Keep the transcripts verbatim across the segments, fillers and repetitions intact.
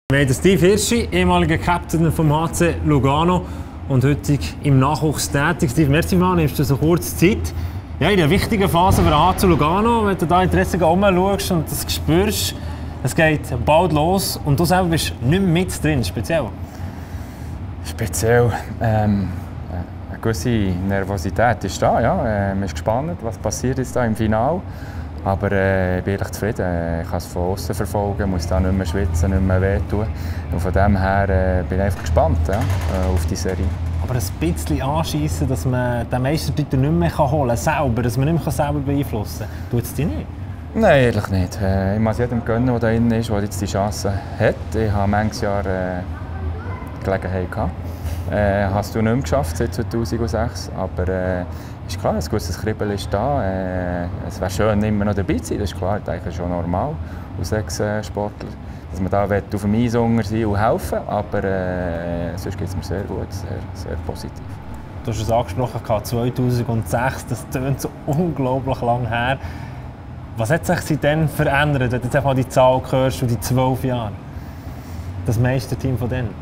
Wir haben Steve Hirschi, ehemaliger Captain vom H C Lugano und heute im Nachwuchs tätig. Steve, merci mal, nimmst du so kurz Zeit. Ja, in der wichtigen Phase für den H C Lugano, wenn du da Interesse umschaust und das spürst, es geht bald los und du selber bist nicht mehr mit drin, speziell. Speziell. Ähm, eine gewisse Nervosität ist da, ja. Äh, man ist gespannt, was passiert jetzt da im Finale. Aber äh, ich bin ehrlich zufrieden. Ich kann es von außen verfolgen, muss da nicht mehr schwitzen, nicht mehr wehtun. Und von dem her äh, bin ich einfach gespannt, ja, äh, auf die Serie. Aber ein bisschen anschiessen, dass man den Meistertitel nicht mehr holen kann, selber, dass man nicht mehr selber beeinflussen kann, tut es dich nicht? Nein, ehrlich nicht. Äh, ich muss jedem gönnen, der da drin ist, der jetzt die Chance hat. Ich habe manches Jahr äh, Gelegenheit gehabt. Äh, hast du nicht mehr geschafft seit zweitausendsechs, aber äh, ist klar, ein gewisses Kribbeln ist da. Äh, es wäre schön, immer noch dabei zu sein, das ist klar, das ist schon normal als Ex-Sportler, dass man da auf dem Eis unter sein und helfen, aber äh, sonst geht es mir sehr gut, sehr, sehr positiv. Du hast es angesprochen, zweitausendsechs, das tönt so unglaublich lang her. Was hat sich seitdem verändert, wenn du jetzt einfach mal die Zahl hörst und die zwölf Jahre? Das Meisterteam von denen?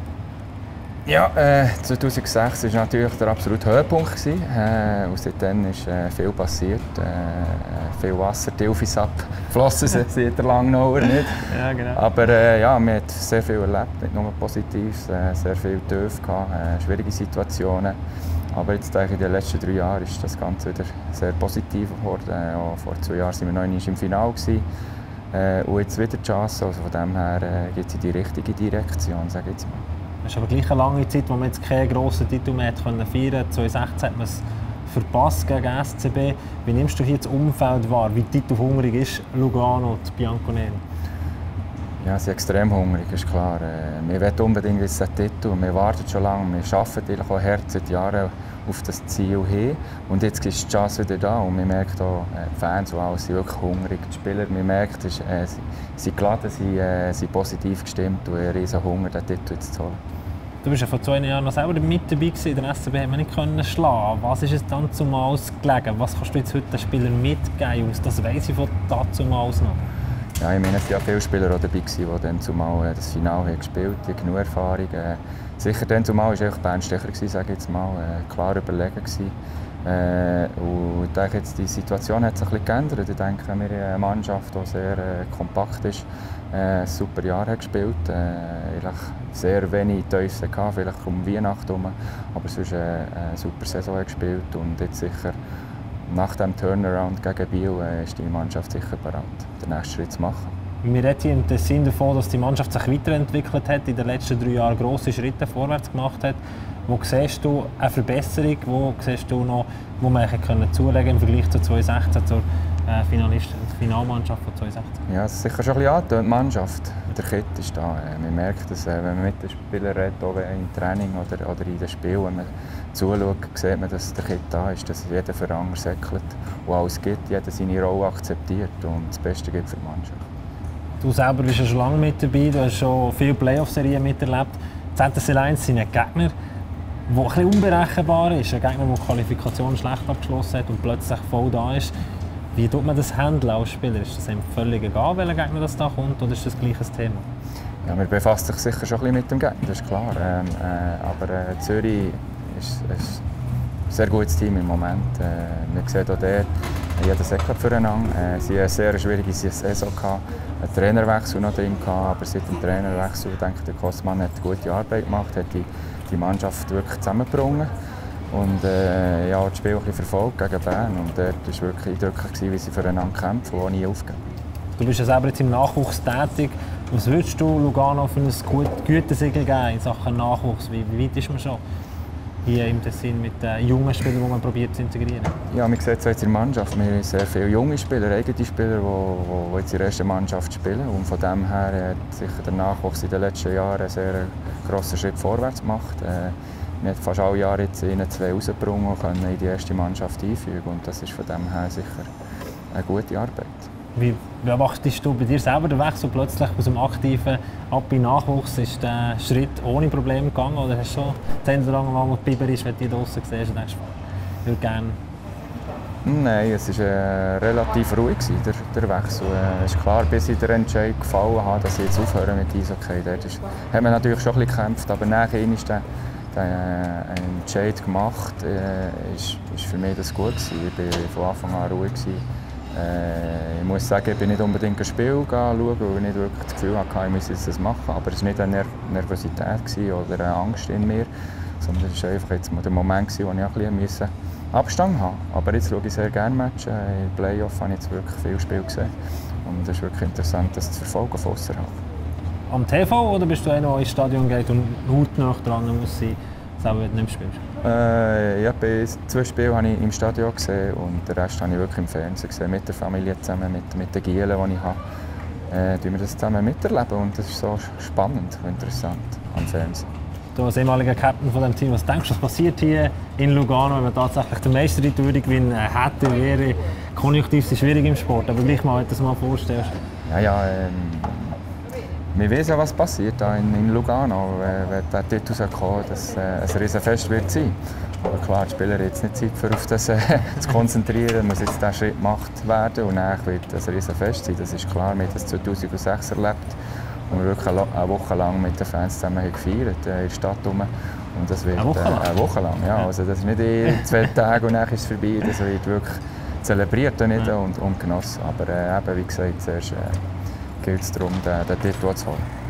Ja, äh, zweitausendsechs war natürlich der absolute Höhepunkt. Äh, und seitdem ist äh, viel passiert. Äh, viel Wasser, die Ilfis abgeflossen, sieht der Langnauer nicht. Ja, genau. Aber äh, ja, man hat sehr viel erlebt, nicht nur Positives, äh, sehr viel Tief gehabt, äh, schwierige Situationen. Aber jetzt denke ich, in den letzten drei Jahren ist das Ganze wieder sehr positiv geworden. Äh, auch vor zwei Jahren waren wir noch einmal im Finale gewesen. Äh, und jetzt wieder die Chance. Also von dem her äh, geht es in die richtige Direktion, sage ich jetzt mal. Es ist aber gleich eine lange Zeit, wo man jetzt keinen grossen Titel mehr feiern konnte. zweitausendsechzehn hat man es verpasst gegen S C B. Wie nimmst du hier das Umfeld wahr? Wie titelhungrig ist Lugano und Bianconeri? Ja, sie sind extrem hungrig, ist klar. Wir wollen unbedingt diesen Titel. Wir warten schon lange. Wir arbeiten auch hart seit Jahren auf das Ziel hin. Und jetzt ist die Chance wieder da. Und man merkt auch, die Fans und alles sind wirklich hungrig. Die Spieler, man merkt, sie sind geladen, sie sind positiv gestimmt und einen riesen Hunger, den Titel jetzt zu holen. Du warst ja vor zwei Jahren noch selber mit dabei gewesen. Den S C B hat man nicht können schlagen. Was ist es dann zumals gelegen? Was kannst du jetzt heute den Spielern mitgeben? Das weiss ich von dazumals noch. Ja, ich meine, es waren ja viele Spieler auch dabei, die dann zumal das Finale gespielt haben, genug Erfahrung. Äh, sicher dann zumal war Bernd Stecher, sage ich jetzt mal, äh, klar überlegen gewesen. Äh, und ich denke, jetzt, die Situation hat sich ein bisschen geändert. Ich denke, wir haben eine Mannschaft, die sehr äh, kompakt ist, äh, ein super Jahr hat gespielt. Äh, eigentlich sehr wenig Teufel gehabt, vielleicht um Weihnachten herum, aber sonst äh, eine super Saison hat gespielt und jetzt sicher nach dem Turnaround gegen Biel äh, ist die Mannschaft sicher bereit, den nächsten Schritt zu machen. Wir reden hier im Tessin davon, dass die Mannschaft sich weiterentwickelt hat, in den letzten drei Jahren grosse Schritte vorwärts gemacht hat. Wo siehst du eine Verbesserung? Wo siehst du noch, wo man können zulegen im Vergleich zu zweitausendsechzehn, zur äh, Finalist Finalmannschaft von zweitausendsechzehn? Ja, es ist sicher schon ein bisschen angetönt, die Mannschaft. Der Kit ist da. Man merkt, dass, wenn man mit den Spielern redet, auch im Training oder, oder in den Spielen, wenn man zuschaut, sieht man, dass der Kit da ist, dass jeder für den anderen säckelt und alles gibt, jeder seine Rolle akzeptiert und das Beste gibt für die Mannschaft. Du selber bist ja schon lange mit dabei, du hast schon viele Playoff-Serien miterlebt. Z S L eins sind ein Gegner, der ein bisschen unberechenbar ist, ein Gegner, der die Qualifikation schlecht abgeschlossen hat und plötzlich voll da ist. Wie tut man das handeln als Spieler? Ist das einem völlig egal, welcher Gegner das da kommt, oder ist das gleich ein Thema? Ja, man befasst sich sicher schon ein bisschen mit dem Gegner, das ist klar. Ähm, äh, aber äh, Zürich ist ein sehr gutes Team im Moment. Äh, man sieht auch dort, jeder säckelt füreinander. Äh, sie hatten eine sehr schwierige Saison, einen Trainerwechsel noch drin, aber seit dem Trainerwechsel denke ich, der Kostmann hat gute Arbeit gemacht, hat die, die Mannschaft wirklich zusammengebracht. Und äh, ja, das Spiel ein bisschen verfolgt gegen Bern. Und dort war es wirklich eindrücklich, wie sie füreinander kämpfen und nie aufgeben. Du bist ja selber jetzt im Nachwuchs tätig. Was würdest du Lugano für ein Gütesiegel geben in Sachen Nachwuchs? Wie, wie weit ist man schon hier im Tessin mit den jungen Spielern, die man probiert zu integrieren? Ja, man sieht es jetzt in der Mannschaft. Wir haben sehr viele junge Spieler, eigene Spieler, die, die jetzt in der ersten Mannschaft spielen. Und von dem her hat sicher der Nachwuchs in den letzten Jahren einen sehr grossen Schritt vorwärts gemacht. Wir haben fast alle Jahre jetzt einen, zwei rausgebracht und können in die erste Mannschaft einfügen. Und das ist von dem her sicher eine gute Arbeit. Wie beobachtest du bei dir selber den Wechsel plötzlich aus dem aktiven ab in Nachwuchs? Ist der Schritt ohne Probleme gegangen oder hast du schon zehn Jahre lang, wo du Biber ist, wenn du draußen siehst und denkst, ich würde gerne Nein, es war äh, relativ ruhig, der, der Wechsel. Es äh, ist klar, bis ich den Entscheid gefallen habe, dass ich jetzt aufhöre mit Eishockey. Dort ist, hat man natürlich schon ein bisschen gekämpft, aber nachher ist der, der äh, Entscheid gemacht. Äh, ist, ist für mich das gut gewesen. Ich war von Anfang an ruhig gewesen. Äh, ich muss sagen, ich bin nicht unbedingt ein Spiel schauen, weil ich nicht wirklich das Gefühl hatte, ich müsse das machen. Aber es war nicht eine Ner Nervosität gewesen oder eine Angst in mir, sondern es war einfach jetzt der Moment, wo ich auch ein bisschen Abstand haben. Aber jetzt schaue ich sehr gerne Matches. In Playoff habe ich jetzt wirklich viele Spiele gesehen. Und es ist wirklich interessant, das zu verfolgen von außerhalb. Am T V oder bist du einer, der ins Stadion geht und hautnah dran muss sein, selber wenn du nicht spielst? Äh, ja, bei zwei Spielen habe ich im Stadion gesehen und den Rest habe ich wirklich im Fernsehen gesehen, mit der Familie zusammen, mit, mit den Gielen, die ich habe. Äh, wir das zusammen miterleben und das ist so spannend und interessant am Fernsehen. Du als ehemaliger Captain von diesem Team, was denkst du, was passiert hier in Lugano, wenn man tatsächlich den Meistertitel gewinnen hätte, wäre konjunktiv schwierig im Sport, aber gleich mal, wenn du das mal vorstellst. Ja, ja, ähm, wir wissen ja, was passiert da in, in Lugano, wenn der Titel kommt, dass äh, ein Riesenfest wird sein. Aber klar, die Spieler haben jetzt nicht Zeit, für auf das äh, zu konzentrieren, muss jetzt dieser Schritt gemacht werden und dann wird es ein Riesenfest sein, das ist klar, wir haben das zweitausendsechs erlebt. Und wir wirklich eine Woche lang mit den Fans zusammen haben gefeiert äh, in der Stadt rum. Und das wird eine Woche lang? Äh, eine Woche lang, ja. Also das ist nicht in zwei Tage und dann ist es vorbei. Das wird wirklich zelebriert und, und, und genossen. Aber äh, eben, wie gesagt, zuerst äh, gilt es darum, den, den Titel zu holen.